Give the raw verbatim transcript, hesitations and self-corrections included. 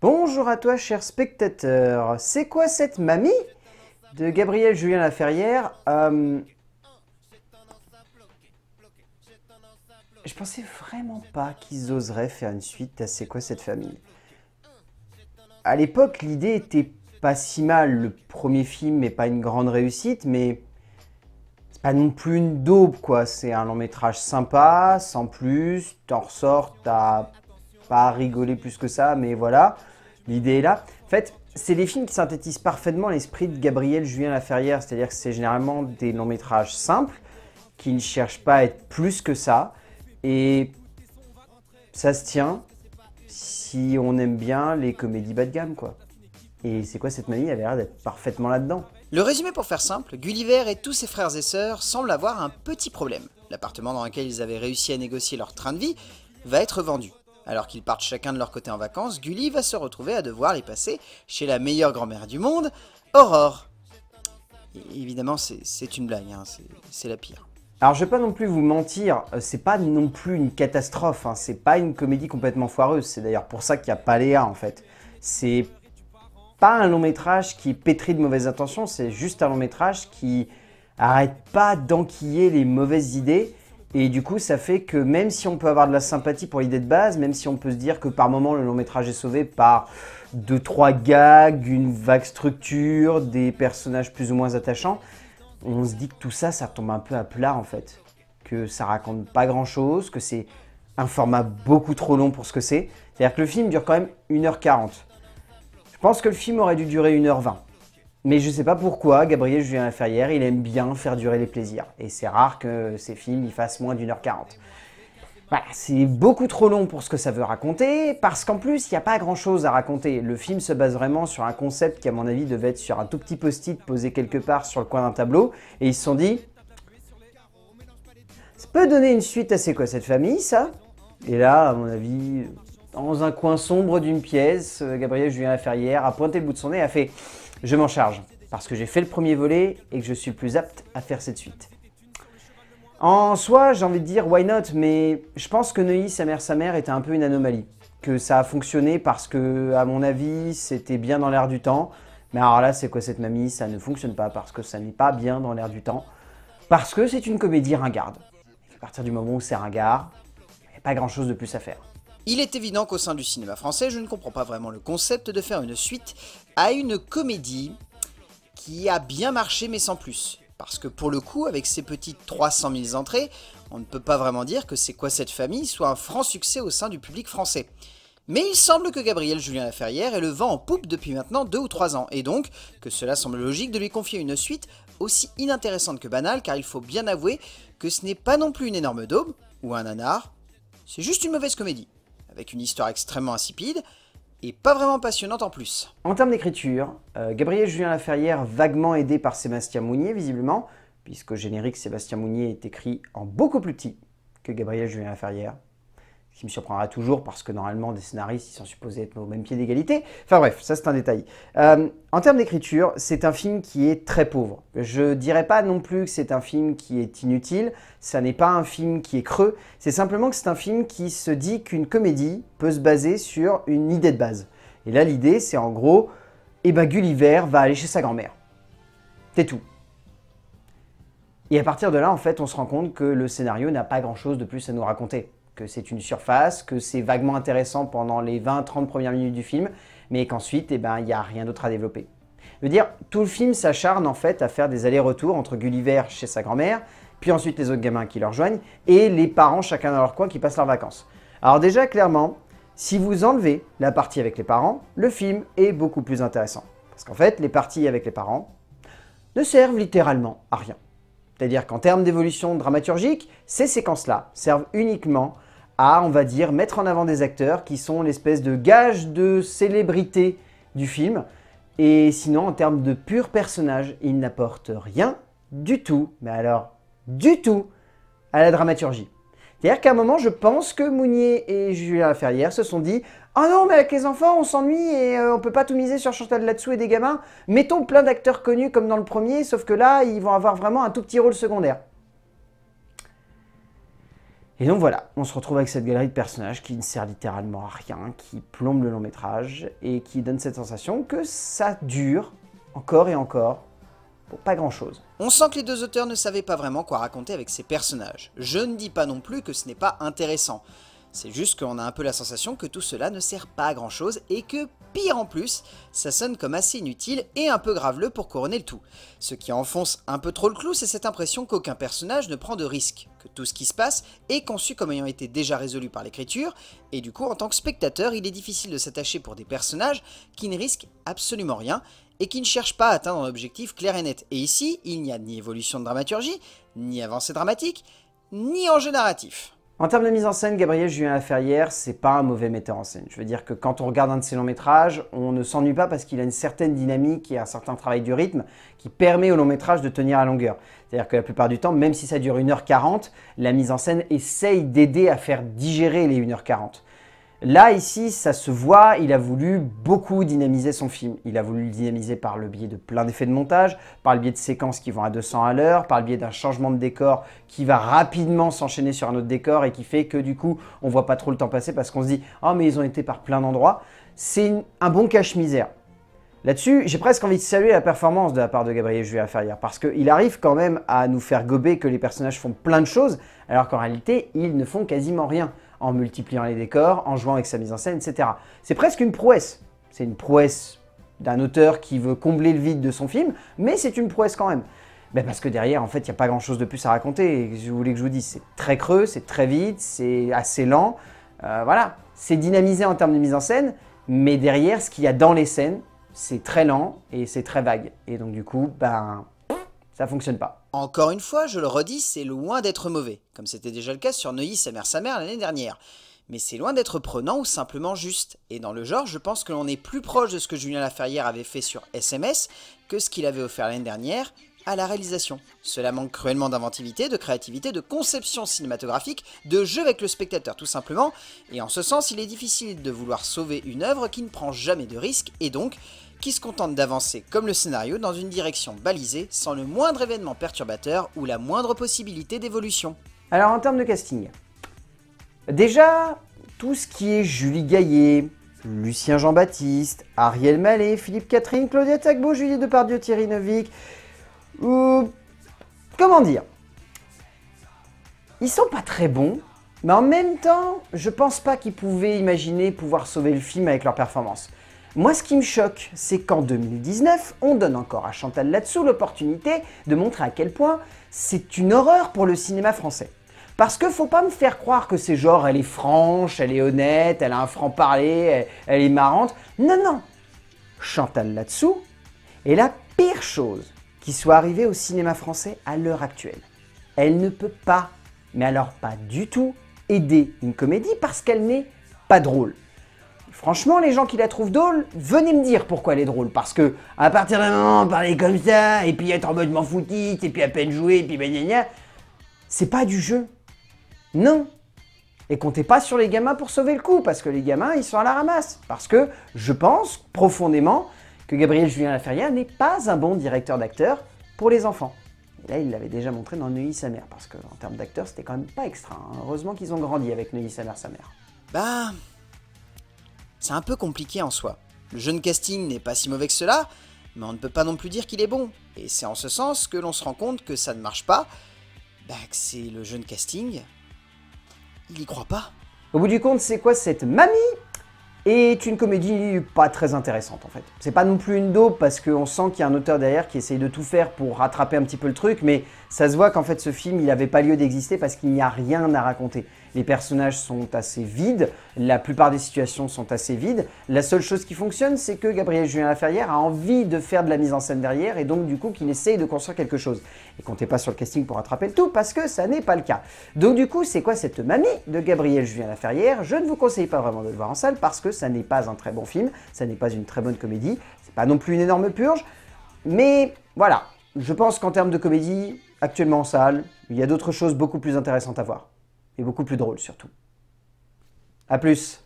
Bonjour à toi, cher spectateur. C'est quoi cette mamie de Gabriel Julien Laferrière? euh... Je pensais vraiment pas qu'ils oseraient faire une suite à C'est quoi cette famille. À l'époque, l'idée était pas si mal. Le premier film n'est pas une grande réussite, mais c'est pas non plus une daube, quoi. C'est un long métrage sympa, sans plus. T'en ressors, t'as pas rigolé plus que ça, mais voilà. L'idée est là. En fait, c'est des films qui synthétisent parfaitement l'esprit de Gabriel Julien Laferrière. C'est-à-dire que c'est généralement des longs métrages simples, qui ne cherchent pas à être plus que ça. Et ça se tient si on aime bien les comédies bas de gamme, quoi. Et C'est quoi cette mamie avait l'air d'être parfaitement là-dedans. Le résumé pour faire simple, Gulliver et tous ses frères et sœurs semblent avoir un petit problème. L'appartement dans lequel ils avaient réussi à négocier leur train de vie va être vendu. Alors qu'ils partent chacun de leur côté en vacances, Gulli va se retrouver à devoir y passer chez la meilleure grand-mère du monde, Aurore. Et évidemment, c'est une blague, hein, c'est la pire. Alors je vais pas non plus vous mentir, c'est pas non plus une catastrophe, hein. C'est pas une comédie complètement foireuse, c'est d'ailleurs pour ça qu'il n'y a pas Léa en fait. C'est pas un long métrage qui est pétri de mauvaises intentions, c'est juste un long métrage qui arrête pas d'enquiller les mauvaises idées. Et du coup, ça fait que même si on peut avoir de la sympathie pour l'idée de base, même si on peut se dire que par moment le long métrage est sauvé par deux, trois gags, une vague structure, des personnages plus ou moins attachants, on se dit que tout ça, ça tombe un peu à plat en fait. Que ça raconte pas grand chose, que c'est un format beaucoup trop long pour ce que c'est. C'est-à-dire que le film dure quand même une heure quarante. Je pense que le film aurait dû durer une heure vingt. Mais je sais pas pourquoi, Gabriel Julien Laferrière, il aime bien faire durer les plaisirs. Et c'est rare que ces films ils fassent moins d'une heure quarante. Voilà, c'est beaucoup trop long pour ce que ça veut raconter, parce qu'en plus, il n'y a pas grand-chose à raconter. Le film se base vraiment sur un concept qui, à mon avis, devait être sur un tout petit post-it posé quelque part sur le coin d'un tableau. Et ils se sont dit, ça peut donner une suite à C'est quoi cette famille, ça? Et là, à mon avis, dans un coin sombre d'une pièce, Gabriel Julien Laferrière a pointé le bout de son nez et a fait « Je m'en charge, parce que j'ai fait le premier volet et que je suis plus apte à faire cette suite ». En soi, j'ai envie de dire why not, mais je pense que Neuilly, sa mère, sa mère était un peu une anomalie. Que ça a fonctionné parce que, à mon avis, c'était bien dans l'air du temps. Mais alors là, C'est quoi cette mamie? Ça ne fonctionne pas parce que ça n'est pas bien dans l'air du temps. Parce que c'est une comédie ringarde. À partir du moment où c'est ringard, il n'y a pas grand chose de plus à faire. Il est évident qu'au sein du cinéma français, je ne comprends pas vraiment le concept de faire une suite à une comédie qui a bien marché mais sans plus. Parce que pour le coup, avec ses petites trois cent mille entrées, on ne peut pas vraiment dire que C'est quoi cette famille soit un franc succès au sein du public français. Mais il semble que Gabriel Julien Laferrière ait le vent en poupe depuis maintenant deux ou trois ans, et donc que cela semble logique de lui confier une suite aussi inintéressante que banale, car il faut bien avouer que ce n'est pas non plus une énorme daube, ou un nanar, c'est juste une mauvaise comédie, avec une histoire extrêmement insipide, et pas vraiment passionnante en plus. En termes d'écriture, euh, Gabriel Julien Laferrière, vaguement aidé par Sébastien Mounier, visiblement, puisque au générique, Sébastien Mounier est écrit en beaucoup plus petit que Gabriel Julien Laferrière, ce qui me surprendra toujours parce que normalement, des scénaristes ils sont supposés être au même pied d'égalité. Enfin bref, ça c'est un détail. Euh, en termes d'écriture, c'est un film qui est très pauvre. Je dirais pas non plus que c'est un film qui est inutile, ça n'est pas un film qui est creux, c'est simplement que c'est un film qui se dit qu'une comédie peut se baser sur une idée de base. Et là, l'idée, c'est en gros, eh ben Gulliver va aller chez sa grand-mère. C'est tout. Et à partir de là, en fait, on se rend compte que le scénario n'a pas grand-chose de plus à nous raconter. Que c'est une surface, que c'est vaguement intéressant pendant les vingt à trente premières minutes du film, mais qu'ensuite, eh ben, il n'y a rien d'autre à développer. Je veux dire, tout le film s'acharne en fait à faire des allers-retours entre Gulliver chez sa grand-mère, puis ensuite les autres gamins qui le rejoignent, et les parents chacun dans leur coin qui passent leurs vacances. Alors déjà, clairement, si vous enlevez la partie avec les parents, le film est beaucoup plus intéressant. Parce qu'en fait, les parties avec les parents ne servent littéralement à rien. C'est-à-dire qu'en termes d'évolution dramaturgique, ces séquences-là servent uniquement à, on va dire, mettre en avant des acteurs qui sont l'espèce de gage de célébrité du film. Et sinon, en termes de purs personnages, ils n'apportent rien du tout, mais alors du tout, à la dramaturgie. C'est-à-dire qu'à un moment, je pense que Mounier et Julien Laferrière se sont dit « Oh non, mais avec les enfants, on s'ennuie et euh, on peut pas tout miser sur Chantal là-dessous et des gamins. Mettons plein d'acteurs connus comme dans le premier, sauf que là, ils vont avoir vraiment un tout petit rôle secondaire. » Et donc voilà, on se retrouve avec cette galerie de personnages qui ne sert littéralement à rien, qui plombe le long métrage et qui donne cette sensation que ça dure encore et encore pour pas grand chose. On sent que les deux auteurs ne savaient pas vraiment quoi raconter avec ces personnages. Je ne dis pas non plus que ce n'est pas intéressant. C'est juste qu'on a un peu la sensation que tout cela ne sert pas à grand chose et que, pire en plus, ça sonne comme assez inutile et un peu graveleux pour couronner le tout. Ce qui enfonce un peu trop le clou, c'est cette impression qu'aucun personnage ne prend de risque, que tout ce qui se passe est conçu comme ayant été déjà résolu par l'écriture, et du coup en tant que spectateur, il est difficile de s'attacher pour des personnages qui ne risquent absolument rien, et qui ne cherchent pas à atteindre un objectif clair et net. Et ici, il n'y a ni évolution de dramaturgie, ni avancée dramatique, ni enjeu narratif. En termes de mise en scène, Gabriel Julien Laferrière, c'est pas un mauvais metteur en scène. Je veux dire que quand on regarde un de ses longs métrages, on ne s'ennuie pas parce qu'il a une certaine dynamique et un certain travail du rythme qui permet au long métrage de tenir à longueur. C'est-à-dire que la plupart du temps, même si ça dure une heure quarante, la mise en scène essaye d'aider à faire digérer les une heure quarante. Là, ici, ça se voit, il a voulu beaucoup dynamiser son film. Il a voulu le dynamiser par le biais de plein d'effets de montage, par le biais de séquences qui vont à deux cents à l'heure, par le biais d'un changement de décor qui va rapidement s'enchaîner sur un autre décor et qui fait que du coup, on voit pas trop le temps passer parce qu'on se dit « Oh, mais ils ont été par plein d'endroits ». C'est un bon cache-misère. Là-dessus, j'ai presque envie de saluer la performance de la part de Gabriel Julien Laferrière parce qu'il arrive quand même à nous faire gober que les personnages font plein de choses alors qu'en réalité, ils ne font quasiment rien en multipliant les décors, en jouant avec sa mise en scène, et cetera. C'est presque une prouesse. C'est une prouesse d'un auteur qui veut combler le vide de son film, mais c'est une prouesse quand même. Ben parce que derrière, en fait, il n'y a pas grand-chose de plus à raconter. Et je voulais que je vous dise, c'est très creux, c'est très vite, c'est assez lent. Euh, voilà, c'est dynamisé en termes de mise en scène, mais derrière, ce qu'il y a dans les scènes, c'est très lent et c'est très vague. Et donc du coup, ben, ça fonctionne pas. Encore une fois, je le redis, c'est loin d'être mauvais, comme c'était déjà le cas sur Neuilly, sa mère, sa mère l'année dernière. Mais c'est loin d'être prenant ou simplement juste. Et dans le genre, je pense que l'on est plus proche de ce que Julien Laferrière avait fait sur S M S que ce qu'il avait offert l'année dernière à la réalisation. Cela manque cruellement d'inventivité, de créativité, de conception cinématographique, de jeu avec le spectateur tout simplement, et en ce sens, il est difficile de vouloir sauver une œuvre qui ne prend jamais de risque, et donc qui se contente d'avancer comme le scénario dans une direction balisée, sans le moindre événement perturbateur ou la moindre possibilité d'évolution. Alors en termes de casting, déjà, tout ce qui est Julie Gaillet, Lucien Jean-Baptiste, Ariel Mallet, Philippe Catherine, Claudia Tagbo, Julie Depardieu, Thierry Neuvik, euh, comment dire, ils sont pas très bons, mais en même temps, je pense pas qu'ils pouvaient imaginer pouvoir sauver le film avec leur performance. Moi, ce qui me choque, c'est qu'en deux mille dix-neuf, on donne encore à Chantal Latsou l'opportunité de montrer à quel point c'est une horreur pour le cinéma français. Parce que faut pas me faire croire que c'est genre, elle est franche, elle est honnête, elle a un franc-parler, elle, elle est marrante. Non, non. Chantal Latsou est la pire chose qui soit arrivée au cinéma français à l'heure actuelle. Elle ne peut pas, mais alors pas du tout, aider une comédie parce qu'elle n'est pas drôle. Franchement, les gens qui la trouvent drôle, venez me dire pourquoi elle est drôle. Parce que à partir d'un moment, parler comme ça, et puis être en mode m'en foutiste, et puis à peine jouer, et puis ben gna gna, c'est pas du jeu. Non. Et comptez pas sur les gamins pour sauver le coup, parce que les gamins, ils sont à la ramasse. Parce que je pense profondément que Gabriel Julien Laferrière n'est pas un bon directeur d'acteurs pour les enfants. Et là, il l'avait déjà montré dans Neuilly, sa mère, parce qu'en termes d'acteurs, c'était quand même pas extra. Hein. Heureusement qu'ils ont grandi avec Neuilly, sa mère, sa mère. Bah... c'est un peu compliqué en soi. Le jeune casting n'est pas si mauvais que cela, mais on ne peut pas non plus dire qu'il est bon. Et c'est en ce sens que l'on se rend compte que ça ne marche pas, bah que c'est le jeune casting, il y croit pas. Au bout du compte, c'est quoi cette mamie? Est une comédie pas très intéressante en fait. C'est pas non plus une daube parce qu'on sent qu'il y a un auteur derrière qui essaye de tout faire pour rattraper un petit peu le truc, mais ça se voit qu'en fait ce film il n'avait pas lieu d'exister parce qu'il n'y a rien à raconter. Les personnages sont assez vides, la plupart des situations sont assez vides. La seule chose qui fonctionne, c'est que Gabriel Julien Laferrière a envie de faire de la mise en scène derrière et donc du coup qu'il essaye de construire quelque chose. Et comptez pas sur le casting pour rattraper le tout parce que ça n'est pas le cas. Donc du coup, c'est quoi cette mamie de Gabriel Julien Laferrière? Je ne vous conseille pas vraiment de le voir en salle parce que ça n'est pas un très bon film, ça n'est pas une très bonne comédie, c'est pas non plus une énorme purge, mais voilà, je pense qu'en termes de comédie, actuellement en salle, il y a d'autres choses beaucoup plus intéressantes à voir, et beaucoup plus drôles surtout. A plus.